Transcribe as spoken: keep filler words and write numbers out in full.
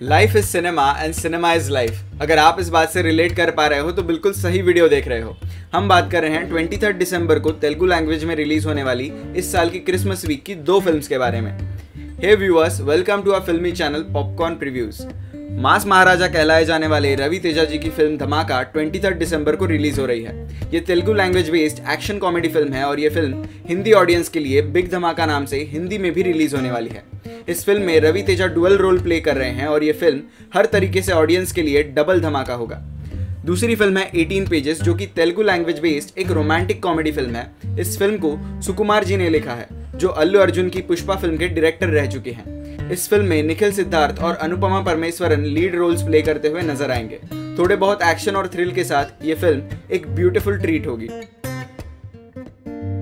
Life is cinema and cinema is life. अगर आप इस बात से रिलेट कर पा रहे हो तो बिल्कुल सही वीडियो देख रहे हो। हम बात कर रहे हैं तेईस दिसंबर को तेलुगु लैंग्वेज में रिलीज होने वाली इस साल की क्रिसमस वीक की दो फिल्म्स के बारे में। Hey viewers, welcome to our filmy channel popcorn previews. Mass Maharaja कहलाए जाने वाले रवि तेजा जी की फिल्म धमाका तेईस दिसंबर को रिलीज हो रही है। ये Telugu language based action comedy film है और ये फिल्म हिंदी ऑडियंस के लिए बिग धमाका नाम से हिंदी में भी रिलीज होने वाली है। इस फिल्म में Ravi Teja dual role play कर रहे हैं और ये फिल्म हर तरीके से ऑडियंस के लिए डबल धमाका होगा। दूसरी फिल्म है अठारह पेजेस, जो कि तेलुगु लैंग्वेज बेस्ड एक रोमांटिक कॉमेडी फिल्म है। इस फिल्म को सुकुमार जी ने लिखा है, जो अल्लू अर्जुन की पुष्पा फिल्म के डायरेक्टर रह चुके हैं। इस फिल्म में निखिल सिद्धार्थ और Anupama Parameswaran lead roles play करते हुए नजर आएंगे। थोड़े बहुत एक्शन और थ्रिल के साथ ये फिल्म एक ब्यूटीफुल ट्रीट होगी।